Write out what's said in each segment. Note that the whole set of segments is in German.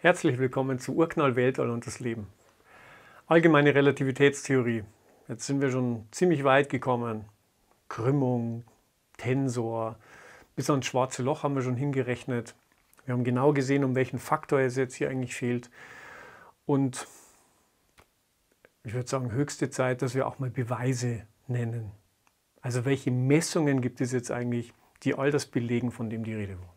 Herzlich willkommen zu Urknall, Weltall und das Leben. Allgemeine Relativitätstheorie. Jetzt sind wir schon ziemlich weit gekommen. Krümmung, Tensor, bis ans schwarze Loch haben wir schon hingerechnet. Wir haben genau gesehen, um welchen Faktor es jetzt hier eigentlich fehlt. Und ich würde sagen, höchste Zeit, dass wir auch mal Beweise nennen. Also welche Messungen gibt es jetzt eigentlich, die all das belegen, von dem die Rede war.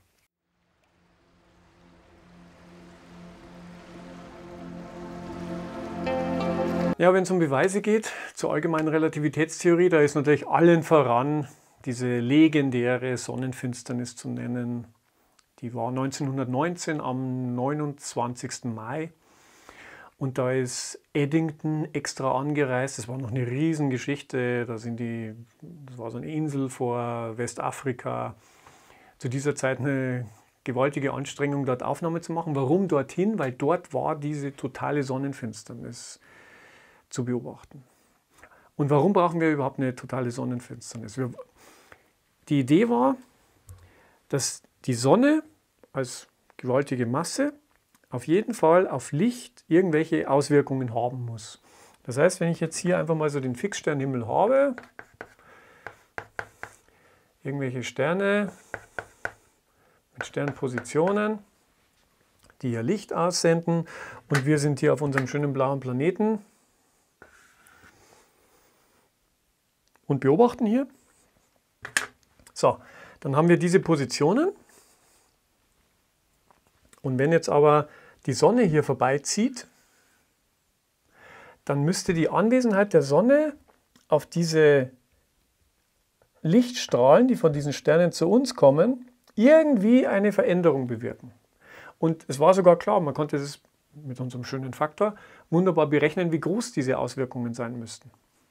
Ja, wenn es um Beweise geht, zur allgemeinen Relativitätstheorie, da ist natürlich allen voran diese legendäre Sonnenfinsternis zu nennen. Die war 1919 am 29. Mai. Und da ist Eddington extra angereist. Das war noch eine Riesengeschichte. Das war so eine Insel vor Westafrika. Zu dieser Zeit eine gewaltige Anstrengung, dort Aufnahme zu machen. Warum dorthin? Weil dort war diese totale Sonnenfinsternis zu beobachten. Und warum brauchen wir überhaupt eine totale Sonnenfinsternis? Die Idee war, dass die Sonne als gewaltige Masse auf jeden Fall auf Licht irgendwelche Auswirkungen haben muss. Das heißt, wenn ich jetzt hier einfach mal so den Fixsternhimmel habe, irgendwelche Sterne mit Sternpositionen, die ja Licht aussenden, und wir sind hier auf unserem schönen blauen Planeten und beobachten hier. So, dann haben wir diese Positionen. Und wenn jetzt aber die Sonne hier vorbeizieht, dann müsste die Anwesenheit der Sonne auf diese Lichtstrahlen, die von diesen Sternen zu uns kommen, irgendwie eine Veränderung bewirken. Und es war sogar klar, man konnte es mit unserem schönen Faktor wunderbar berechnen, wie groß diese Auswirkungen sein müssten.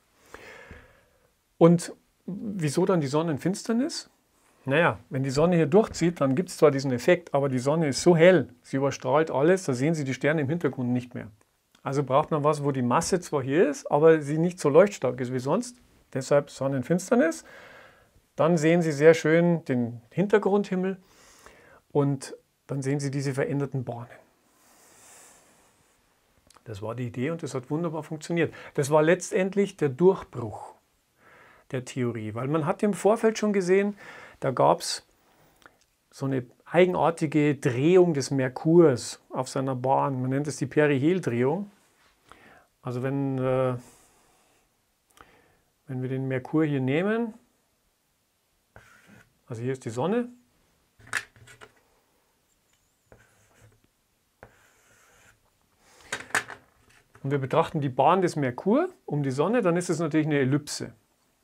Und wieso dann die Sonnenfinsternis? Naja, wenn die Sonne hier durchzieht, dann gibt es zwar diesen Effekt, aber die Sonne ist so hell, sie überstrahlt alles, da sehen Sie die Sterne im Hintergrund nicht mehr. Also braucht man was, wo die Masse zwar hier ist, aber sie nicht so leuchtstark ist wie sonst. Deshalb Sonnenfinsternis. Dann sehen Sie sehr schön den Hintergrundhimmel und dann sehen Sie diese veränderten Bahnen. Das war die Idee und das hat wunderbar funktioniert. Das war letztendlich der Durchbruch der Theorie, weil man hat im Vorfeld schon gesehen, da gab es so eine eigenartige Drehung des Merkurs auf seiner Bahn. Man nennt es die Periheldrehung. Also wenn wir den Merkur hier nehmen, also hier ist die Sonne, und wir betrachten die Bahn des Merkur um die Sonne, dann ist es natürlich eine Ellipse.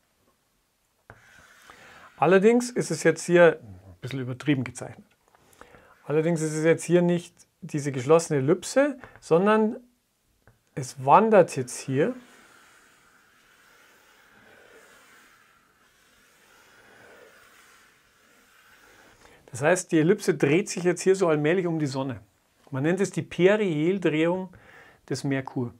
Allerdings ist es jetzt hier, ein bisschen übertrieben gezeichnet, allerdings ist es jetzt hier nicht diese geschlossene Ellipse, sondern es wandert jetzt hier das heißt, die Ellipse dreht sich jetzt hier so allmählich um die Sonne. Man nennt es die Periheldrehung des Merkur.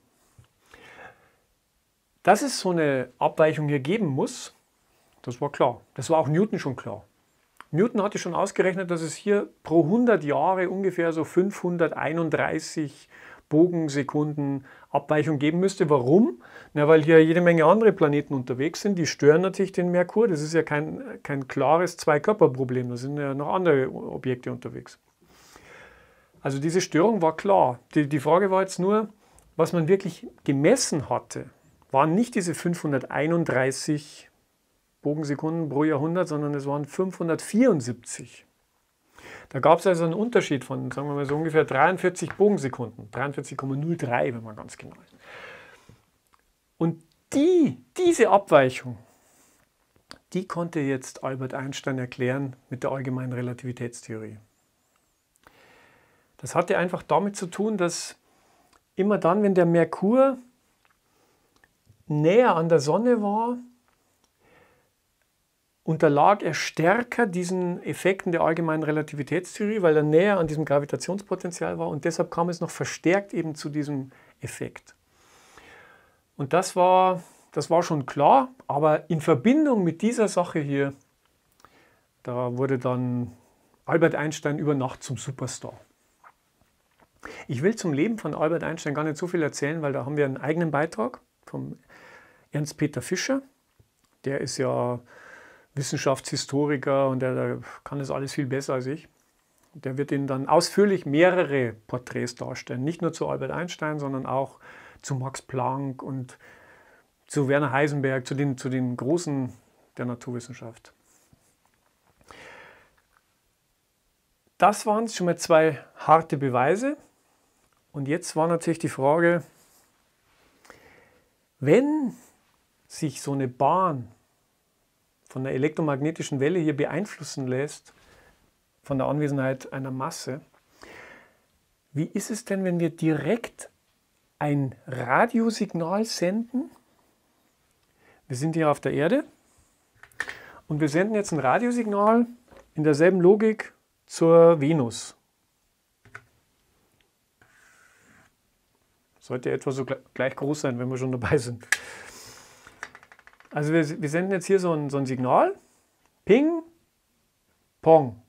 Dass es so eine Abweichung hier geben muss, das war klar. Das war auch Newton schon klar. Newton hatte schon ausgerechnet, dass es hier pro 100 Jahre ungefähr so 531 Bogensekunden Abweichung geben müsste. Warum? Na, weil hier jede Menge andere Planeten unterwegs sind. Die stören natürlich den Merkur. Das ist ja kein klares Zweikörperproblem. Da sind ja noch andere Objekte unterwegs. Also diese Störung war klar. Die Frage war jetzt nur, was man wirklich gemessen hatte, waren nicht diese 531 Bogensekunden pro Jahrhundert, sondern es waren 574. Da gab es also einen Unterschied von, sagen wir mal so ungefähr 43 Bogensekunden, 43,03, wenn man ganz genau ist. Und diese Abweichung, die konnte jetzt Albert Einstein erklären mit der allgemeinen Relativitätstheorie. Das hatte einfach damit zu tun, dass immer dann, wenn der Merkur näher an der Sonne war, unterlag er stärker diesen Effekten der allgemeinen Relativitätstheorie, weil er näher an diesem Gravitationspotenzial war, und deshalb kam es noch verstärkt eben zu diesem Effekt. Und das war schon klar, aber in Verbindung mit dieser Sache hier, da wurde dann Albert Einstein über Nacht zum Superstar. Ich will zum Leben von Albert Einstein gar nicht so viel erzählen, weil da haben wir einen eigenen Beitrag vom Ernst-Peter Fischer. Der ist ja Wissenschaftshistoriker und der kann das alles viel besser als ich. Der wird Ihnen dann ausführlich mehrere Porträts darstellen. Nicht nur zu Albert Einstein, sondern auch zu Max Planck und zu Werner Heisenberg, zu den Großen der Naturwissenschaft. Das waren schon mal 2 harte Beweise. Und jetzt war natürlich die Frage, wenn sich so eine Bahn von der elektromagnetischen Welle hier beeinflussen lässt, von der Anwesenheit einer Masse, wie ist es denn, wenn wir direkt ein Radiosignal senden? Wir sind hier auf der Erde und wir senden jetzt ein Radiosignal in derselben Logik zur Venus. Sollte etwa so gleich groß sein, wenn wir schon dabei sind. Also wir senden jetzt hier so ein Signal, Ping, Pong.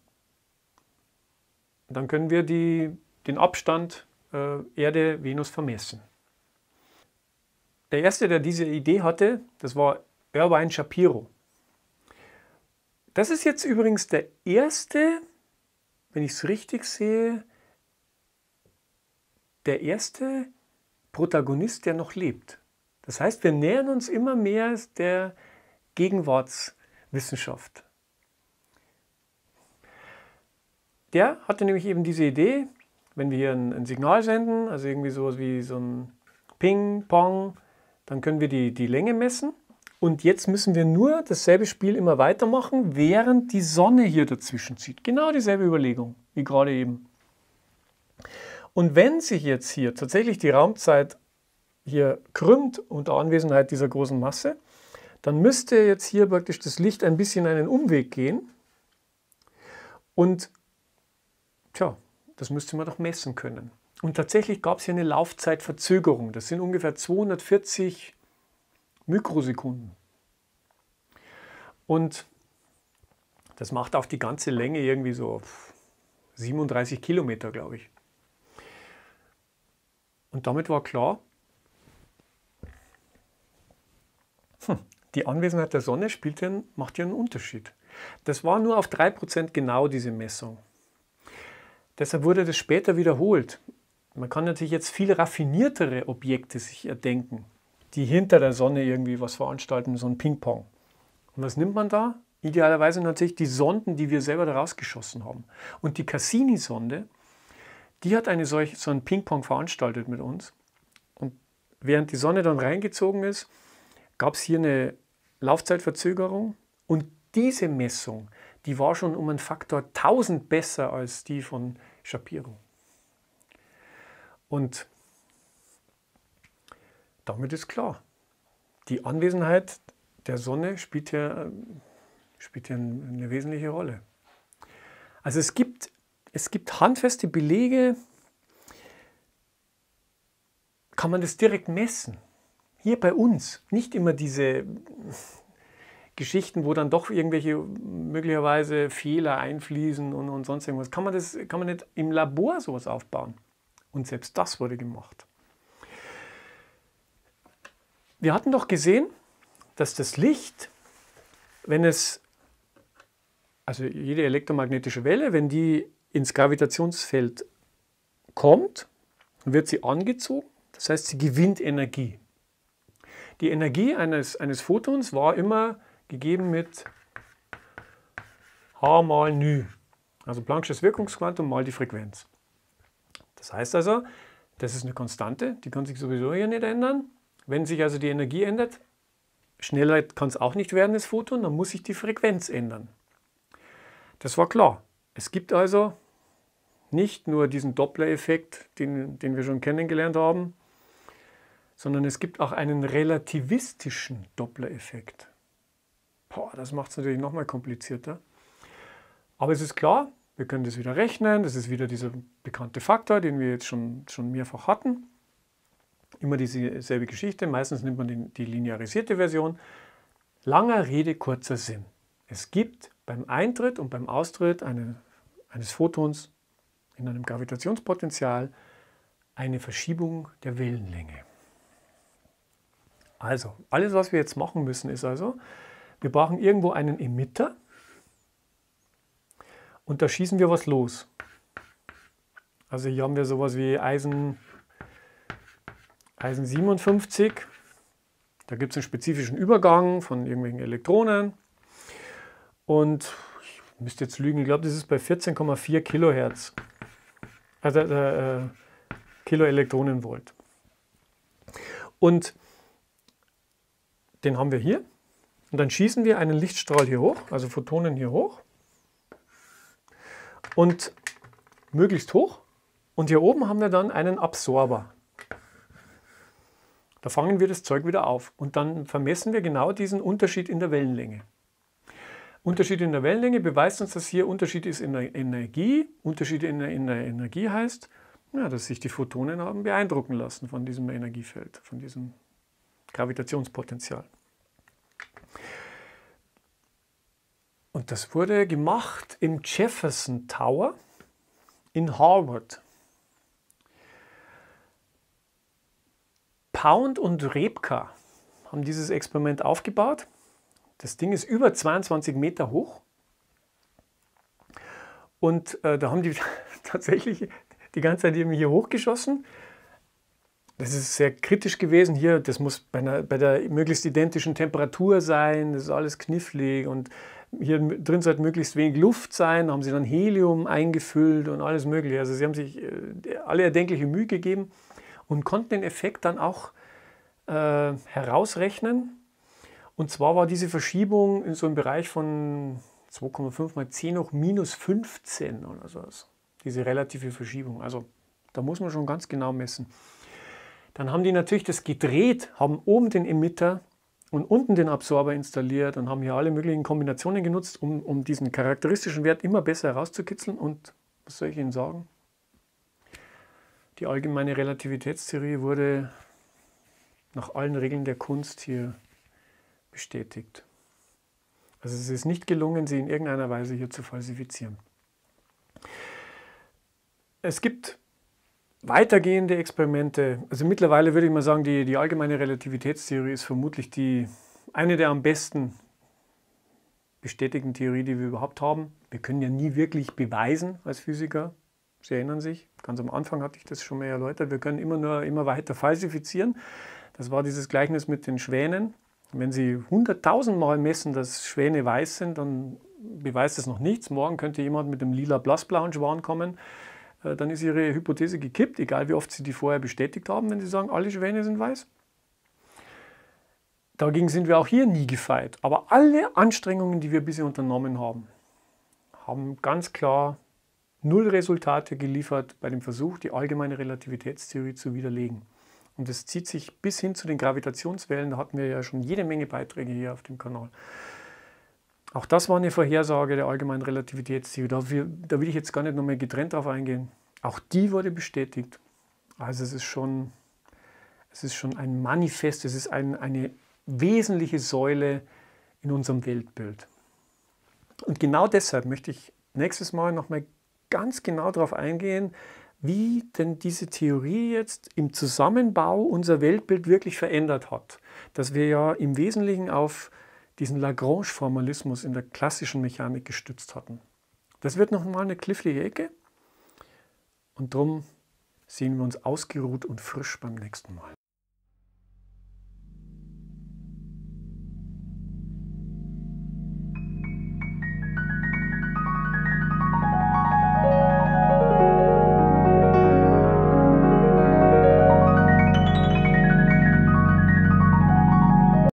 Dann können wir den Abstand Erde-Venus vermessen. Der erste, der diese Idee hatte, das war Irvine Shapiro. Das ist jetzt übrigens der erste, wenn ich es richtig sehe, der erste Protagonist, der noch lebt. Das heißt, wir nähern uns immer mehr der Gegenwartswissenschaft. Der hatte nämlich eben diese Idee, wenn wir hier ein Signal senden, also irgendwie sowas wie so ein Ping, Pong, dann können wir die Länge messen. Und jetzt müssen wir nur dasselbe Spiel immer weitermachen, während die Sonne hier dazwischen zieht. Genau dieselbe Überlegung wie gerade eben. Und wenn sich jetzt hier tatsächlich die Raumzeit hier krümmt unter Anwesenheit dieser großen Masse, dann müsste jetzt hier praktisch das Licht ein bisschen einen Umweg gehen. Und tja, das müsste man doch messen können. Und tatsächlich gab es hier eine Laufzeitverzögerung. Das sind ungefähr 240 Mikrosekunden. Und das macht auf die ganze Länge irgendwie so 37 Kilometer, glaube ich. Und damit war klar, die Anwesenheit der Sonne macht hier einen Unterschied. Das war nur auf 3% genau diese Messung. Deshalb wurde das später wiederholt. Man kann natürlich jetzt viel raffiniertere Objekte sich erdenken, die hinter der Sonne irgendwie was veranstalten, so ein Ping-Pong. Und was nimmt man da? Idealerweise natürlich die Sonden, die wir selber da rausgeschossen haben. Und die Cassini-Sonde, die hat so ein Ping-Pong veranstaltet mit uns. Und während die Sonne dann reingezogen ist, gab es hier eine Laufzeitverzögerung. Und diese Messung, die war schon um einen Faktor 1000 besser als die von Shapiro. Und damit ist klar, die Anwesenheit der Sonne spielt hier eine wesentliche Rolle. Also es gibt handfeste Belege, kann man das direkt messen. Hier bei uns, nicht immer diese Geschichten, wo dann doch irgendwelche möglicherweise Fehler einfließen und sonst irgendwas. Kann man nicht im Labor sowas aufbauen? Und selbst das wurde gemacht. Wir hatten doch gesehen, dass das Licht, also jede elektromagnetische Welle, wenn die ins Gravitationsfeld kommt, wird sie angezogen, das heißt, sie gewinnt Energie. Die Energie eines Photons war immer gegeben mit h mal ν, also Planck'sches Wirkungsquantum mal die Frequenz. Das heißt also, das ist eine Konstante, die kann sich sowieso hier nicht ändern. Wenn sich also die Energie ändert, schneller kann es auch nicht werden, das Photon, dann muss sich die Frequenz ändern. Das war klar. Es gibt also nicht nur diesen Doppler-Effekt, den wir schon kennengelernt haben, sondern es gibt auch einen relativistischen Doppler-Effekt. Das macht es natürlich nochmal komplizierter. Aber es ist klar, wir können das wieder rechnen. Das ist wieder dieser bekannte Faktor, den wir jetzt schon mehrfach hatten. Immer dieselbe Geschichte. Meistens nimmt man die linearisierte Version. Langer Rede, kurzer Sinn. Es gibt beim Eintritt und beim Austritt eines Photons in einem Gravitationspotential eine Verschiebung der Wellenlänge. Also, alles, was wir jetzt machen müssen, ist also, wir brauchen irgendwo einen Emitter und da schießen wir was los. Also hier haben wir sowas wie Eisen 57. Da gibt es einen spezifischen Übergang von irgendwelchen Elektronen. Und ich müsste jetzt lügen, ich glaube, das ist bei 14,4 Kilohertz. Also Kiloelektronenvolt. Und den haben wir hier. Und dann schießen wir einen Lichtstrahl hier hoch, also Photonen hier hoch. Und möglichst hoch. Und hier oben haben wir dann einen Absorber. Da fangen wir das Zeug wieder auf. Und dann vermessen wir genau diesen Unterschied in der Wellenlänge. Unterschied in der Wellenlänge beweist uns, dass hier Unterschied ist in der Energie. Unterschied in der Energie heißt, ja, dass sich die Photonen haben beeindrucken lassen von diesem Energiefeld, von diesem Gravitationspotenzial. Und das wurde gemacht im Jefferson Tower in Harvard. Pound und Repka haben dieses Experiment aufgebaut. Das Ding ist über 22 Meter hoch. Und da haben die tatsächlich die ganze Zeit irgendwie hier hochgeschossen. Das ist sehr kritisch gewesen hier. Das muss bei der möglichst identischen Temperatur sein. Das ist alles knifflig. Und hier drin sollte möglichst wenig Luft sein. Da haben sie dann Helium eingefüllt und alles Mögliche. Also sie haben sich alle erdenkliche Mühe gegeben und konnten den Effekt dann auch herausrechnen. Und zwar war diese Verschiebung in so einem Bereich von 2,5 mal 10 hoch minus 15 oder so. Diese relative Verschiebung. Also da muss man schon ganz genau messen. Dann haben die natürlich das gedreht, haben oben den Emitter und unten den Absorber installiert und haben hier alle möglichen Kombinationen genutzt, um diesen charakteristischen Wert immer besser herauszukitzeln. Und was soll ich Ihnen sagen? Die allgemeine Relativitätstheorie wurde nach allen Regeln der Kunst hier bestätigt. Also es ist nicht gelungen, sie in irgendeiner Weise hier zu falsifizieren. Es gibt weitergehende Experimente. Also mittlerweile würde ich mal sagen, die allgemeine Relativitätstheorie ist vermutlich eine der am besten bestätigten Theorien, die wir überhaupt haben. Wir können ja nie wirklich beweisen als Physiker. Sie erinnern sich, ganz am Anfang hatte ich das schon mal erläutert, wir können immer weiter falsifizieren. Das war dieses Gleichnis mit den Schwänen. Wenn Sie 100.000 Mal messen, dass Schwäne weiß sind, dann beweist das noch nichts. Morgen könnte jemand mit einem lila blassblauen Schwan kommen. Dann ist Ihre Hypothese gekippt, egal wie oft Sie die vorher bestätigt haben, wenn Sie sagen, alle Schwäne sind weiß. Dagegen sind wir auch hier nie gefeit. Aber alle Anstrengungen, die wir bisher unternommen haben, haben ganz klar null Resultate geliefert bei dem Versuch, die allgemeine Relativitätstheorie zu widerlegen. Und das zieht sich bis hin zu den Gravitationswellen. Da hatten wir ja schon jede Menge Beiträge hier auf dem Kanal. Auch das war eine Vorhersage der allgemeinen Relativitätstheorie. Da will ich jetzt gar nicht nochmal getrennt drauf eingehen. Auch die wurde bestätigt. Also es ist schon ein Manifest, es ist eine wesentliche Säule in unserem Weltbild. Und genau deshalb möchte ich nächstes Mal nochmal ganz genau darauf eingehen, wie denn diese Theorie jetzt im Zusammenbau unser Weltbild wirklich verändert hat. Dass wir ja im Wesentlichen auf diesen Lagrange-Formalismus in der klassischen Mechanik gestützt hatten. Das wird nochmal eine knifflige Ecke und darum sehen wir uns ausgeruht und frisch beim nächsten Mal.